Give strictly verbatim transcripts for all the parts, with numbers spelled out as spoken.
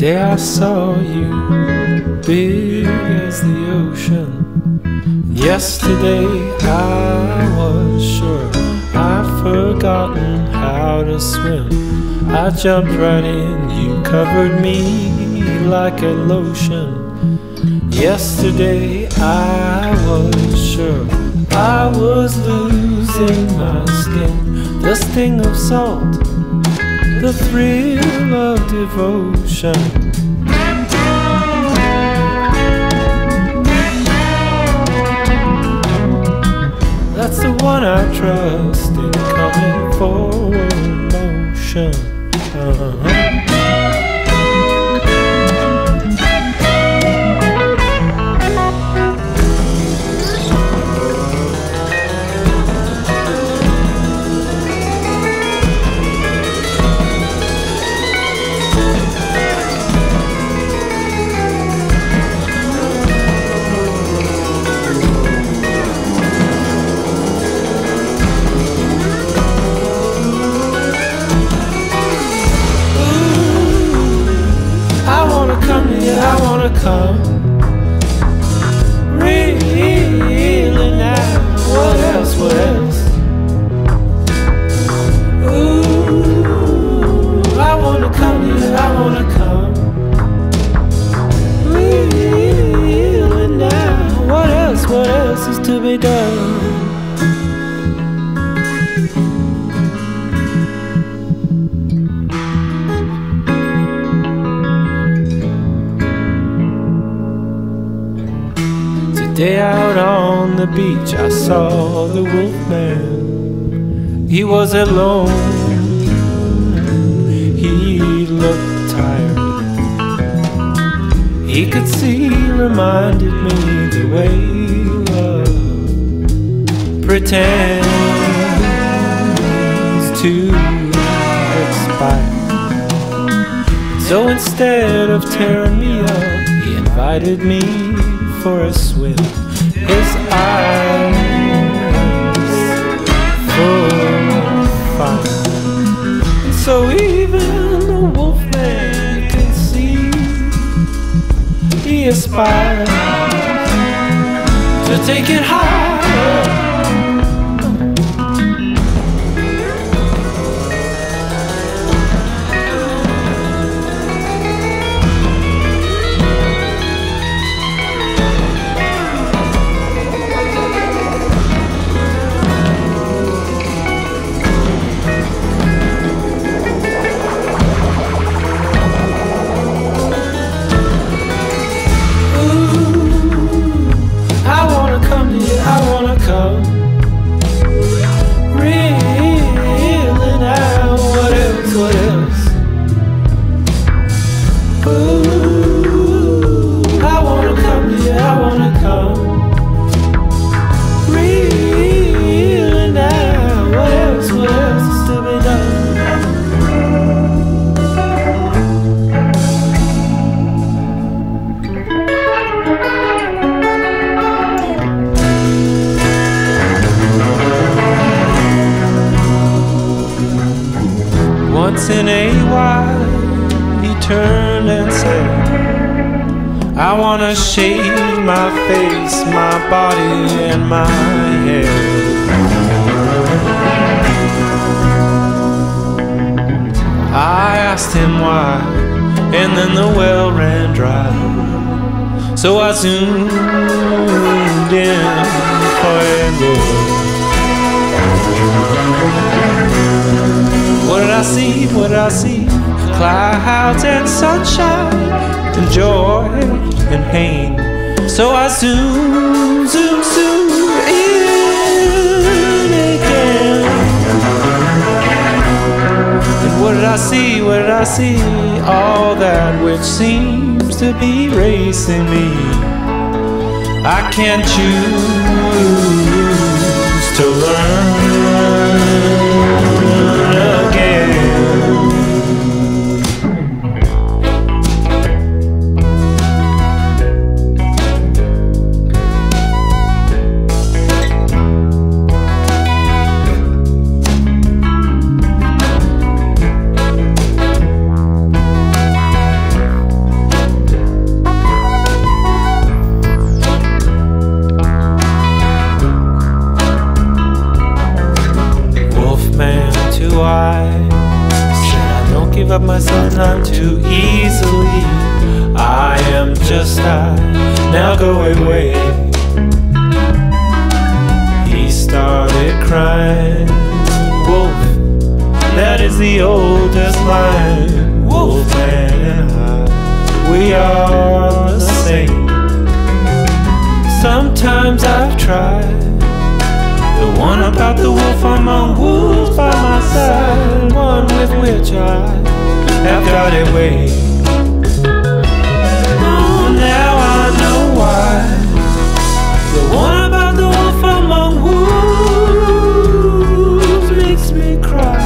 Today I saw you, big as the ocean. Yesterday I was sure I'd forgotten how to swim. I jumped right in, you covered me like a lotion. Yesterday I was sure I was losing my skin. The sting of salt, the thrill of devotion. That's the one I trust in coming forward motion. Uh-huh. I wanna come, really now. What else, what else? Ooh, I wanna come, yeah, I wanna come, really now. What else, what else is to be done? Day out on the beach I saw the Wolfman. He was alone, he looked tired. He could see, reminded me the way love pretends to expire. So instead of tearing me up, he invited me for a swim. His eyes full of fire. And so even the Wolfman can see, he aspires to take it higher. Once in a while he turned and said, I wanna shave my face, my body and my head. I asked him why, and then the well ran dry. So I zoomed in for a look. What did I see? What did I see? Clouds and sunshine, and joy and pain. So I zoom, zoom, zoom in again. And what did I see? What did I see? All that which seems to be racing me. I can't choose to learn again. too easily. I am just high, now go away. He started crying, wolf, that is the oldest line. Wolfman and I, we are the same. Sometimes I've tried the one about the wolf among wolves by my side, one with which I have got away. Oh, now I know why. The one about the wolf among wolves makes me cry.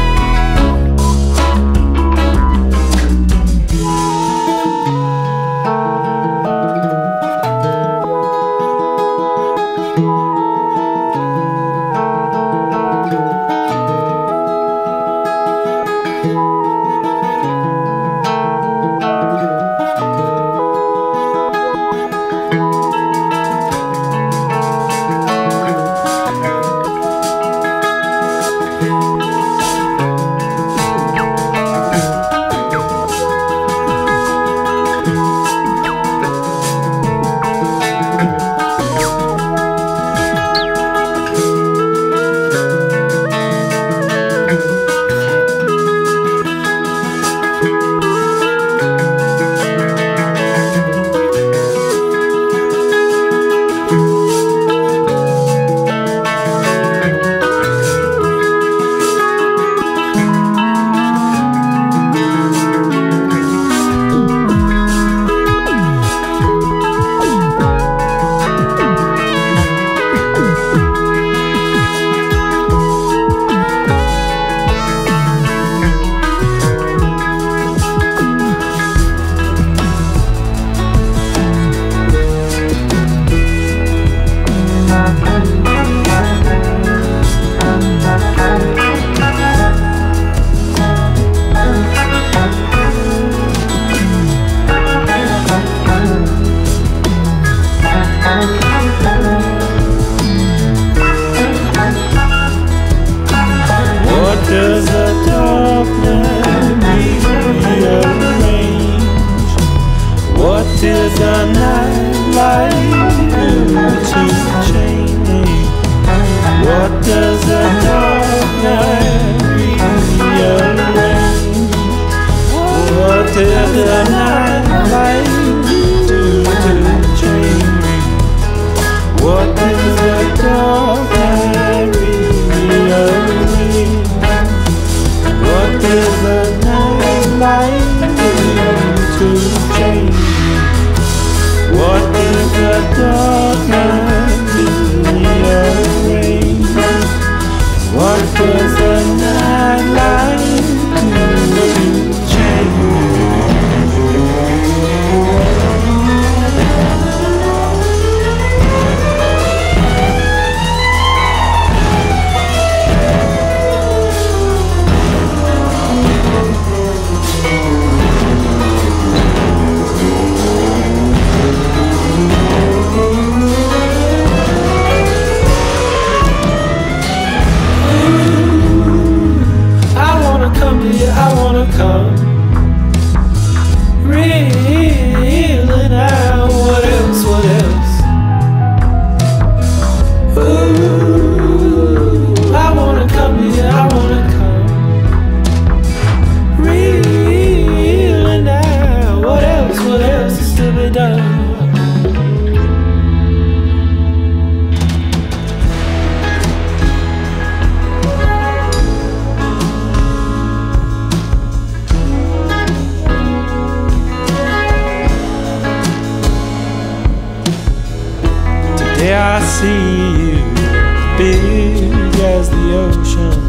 Does the dark night rearrange? What does the night light do to change? What does the dark night rearrange? What does the night light do to change? What does the dark night rearrange? What does the night light do to change? What does the dark night rearrange? What does the night light do to change? I wanna come reeling out. What else, what else? Ooh, I wanna come here, I wanna come reeling out. What else, what else is to be done? I see you, big as the ocean.